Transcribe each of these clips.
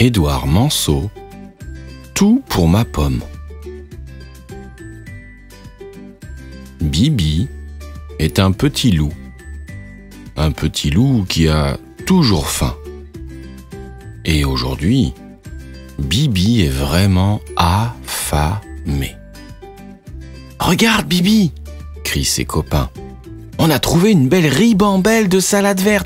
Édouard Manceau, tout pour ma pomme. Bibi est un petit loup. Un petit loup qui a toujours faim. Et aujourd'hui, Bibi est vraiment affamé. « Regarde, Bibi !» crient ses copains. « On a trouvé une belle ribambelle de salade verte. »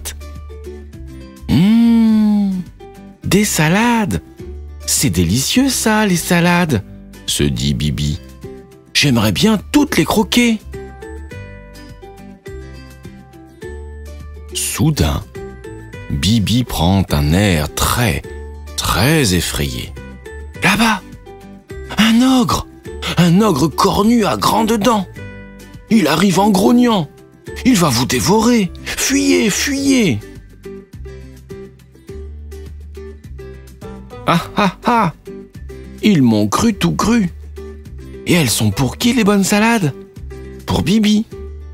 Des salades! C'est délicieux ça, les salades, se dit Bibi. J'aimerais bien toutes les croquer. Soudain, Bibi prend un air très effrayé. Là-bas, un ogre cornu à grandes dents. Il arrive en grognant. Il va vous dévorer. Fuyez, fuyez. Ah ah ah! Ils m'ont cru tout cru. Et elles sont pour qui les bonnes salades? Pour Bibi.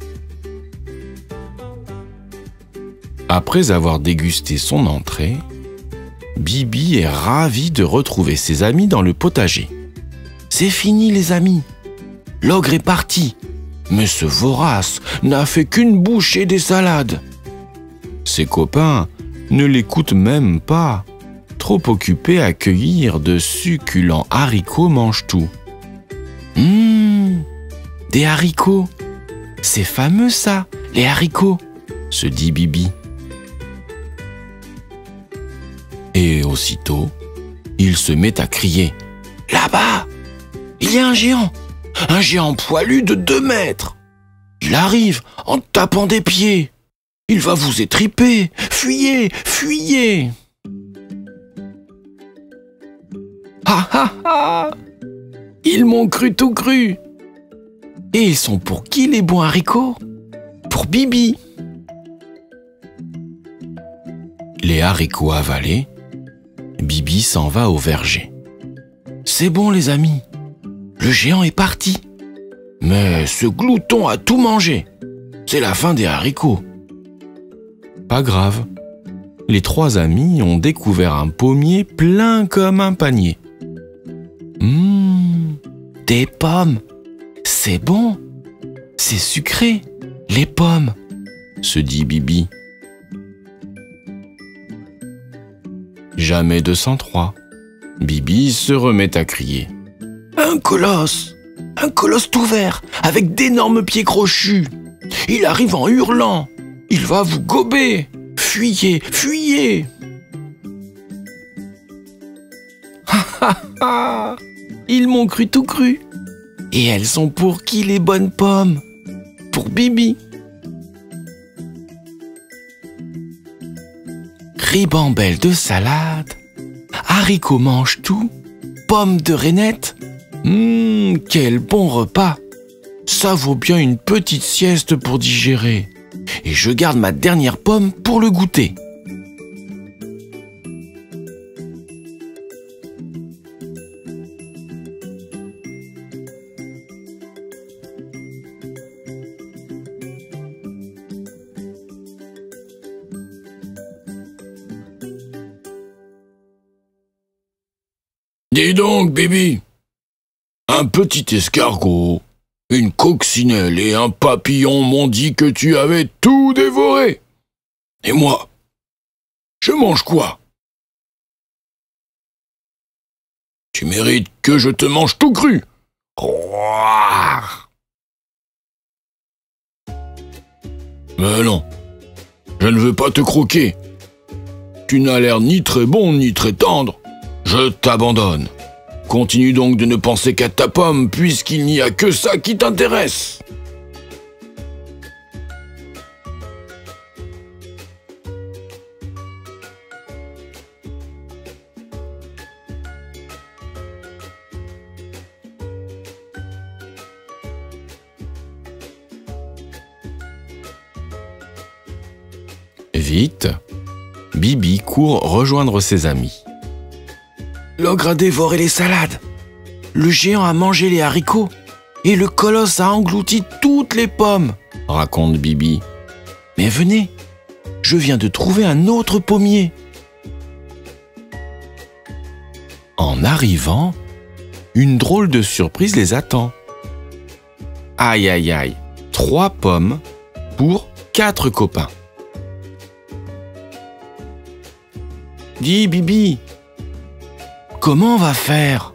Après avoir dégusté son entrée, Bibi est ravi de retrouver ses amis dans le potager. C'est fini les amis. L'ogre est parti. Mais ce vorace n'a fait qu'une bouchée des salades. Ses copains ne l'écoutent même pas. Trop occupé à cueillir de succulents haricots mange-tout. Des haricots. C'est fameux ça, les haricots, se dit Bibi. Et aussitôt, il se met à crier. Là-bas, il y a un géant poilu de 2 mètres. Il arrive en tapant des pieds. Il va vous étriper. Fuyez, fuyez. Ah ah ah! Ils m'ont cru tout cru. Et ils sont pour qui les bons haricots? Pour Bibi. Les haricots avalés, Bibi s'en va au verger. C'est bon les amis, le géant est parti. Mais ce glouton a tout mangé. C'est la fin des haricots. Pas grave, les 3 amis ont découvert un pommier plein comme un panier. Des pommes, c'est bon, c'est sucré, les pommes, se dit Bibi. Jamais de sang-froid, Bibi se remet à crier. Un colosse tout vert, avec d'énormes pieds crochus. Il arrive en hurlant, il va vous gober. Fuyez, fuyez. Ha ha ha! Ils m'ont cru tout cru. Et elles sont pour qui les bonnes pommes? Pour Bibi. Ribambelle de salade, haricots mange tout, pommes de rainette. Quel bon repas! Ça vaut bien une petite sieste pour digérer. Et je garde ma dernière pomme pour le goûter. Dis donc, Bibi, un petit escargot, une coccinelle et un papillon m'ont dit que tu avais tout dévoré. Et moi, je mange quoi? Tu mérites que je te mange tout cru. Mais non, je ne veux pas te croquer. Tu n'as l'air ni très bon ni très tendre. Je t'abandonne. Continue donc de ne penser qu'à ta pomme, puisqu'il n'y a que ça qui t'intéresse. Vite, Bibi court rejoindre ses amis. L'ogre a dévoré les salades, le géant a mangé les haricots et le colosse a englouti toutes les pommes, raconte Bibi. Mais venez, je viens de trouver un autre pommier. En arrivant, une drôle de surprise les attend. Aïe aïe aïe, 3 pommes pour 4 copains. Dis Bibi, comment on va faire?